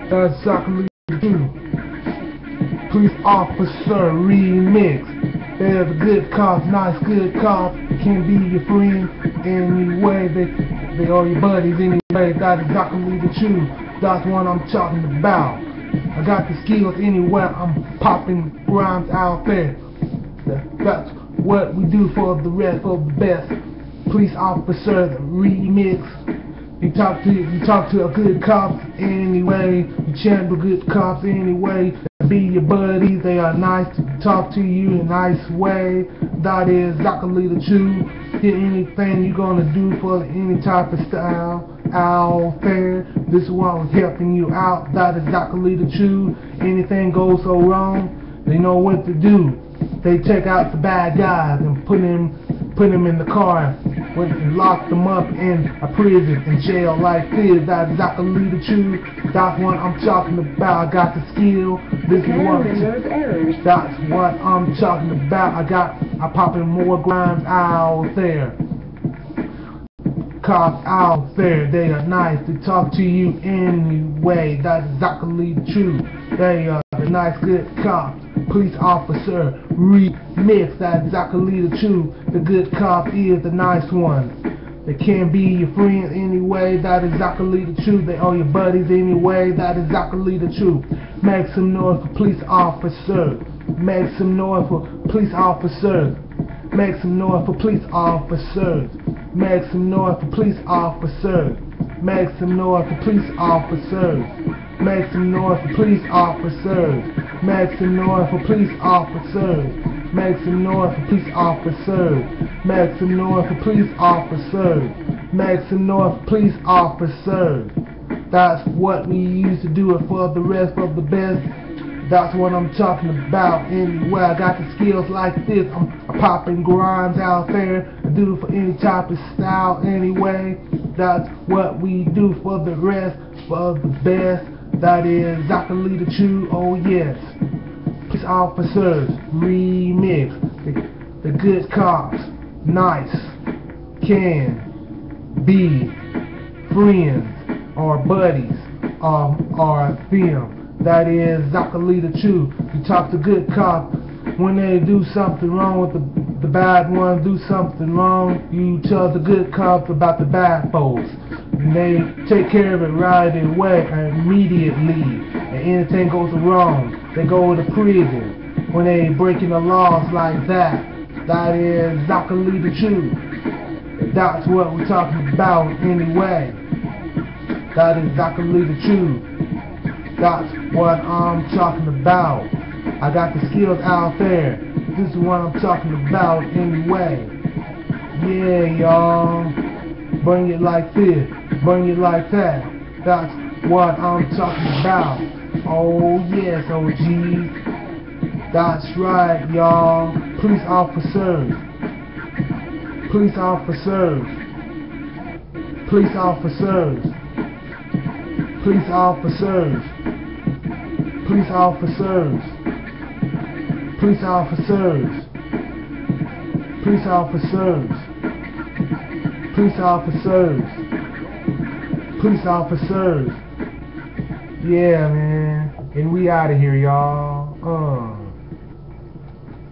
That's exactly true. Police officer remix. They're the good cops, nice good cops. Can be your friend anyway. They are your buddies anyway. That's exactly the truth. That's what I'm talking about. I got the skills anyway. I'm popping rhymes out there. That's what we do for the rest of the best. Police officer remix. You talk to a good cops anyway. You chant with good cops anyway. Be your buddies. They are nice to talk to you in a nice way. That is exactly the truth. Get anything you're gonna do for any type of style out there. This is why I'm helping you out. That is exactly the truth. Anything goes so wrong, they know what to do. They take out the bad guys and put them in the car and lock them up in a prison and jail like this. That's exactly the truth. That's what I'm talking about. I got the skill. This is what that's what I'm talking about. I popping more rhymes out there. Cops out there, they are nice to talk to you anyway. That's exactly the truth. They are the nice good cops. Police officer remix. That's exactly the truth. The good cop is the nice one. They can be your friends anyway. That is exactly the truth. They are your buddies anyway. That is exactly the truth. Make some noise for police officers. Make some noise for police officers. Make some noise for police officers. Make some noise for police officers. Make some noise for police officers. Make some noise for police officers. Make some noise for police officers. Make some noise for police officers. Make some noise for police officers. Make some noise for police officers. That's what we used to do it for the rest of the best. That's what I'm talking about anyway. I got the skills like this. I'm popping grinds out there. I do it for any type of style anyway. That's what we do for the rest of the best. That is exactly the truth. Oh yes. Police officers remix. The good cops, nice, can be friends or buddies or them. That is exactly the truth. You talk to good cops when they do something wrong with the bad one, do something wrong. You tell the good cops about the bad folks. And they take care of it right away, immediately. And anything goes wrong, they go to prison. When they breaking the laws like that, that is exactly the truth. That's what we're talking about anyway. That is exactly the truth. That's what I'm talking about. I got the skills out there. This is what I'm talking about anyway. Yeah, y'all. Bring it like this. Bring it like that. That's what I'm talking about. Oh yes, OG. That's right, y'all. Police officers. Police officers. Police officers. Police officers. Police officers. Police officers. Police officers. Police officers. Police officers. Yeah, man. And we out of here, y'all.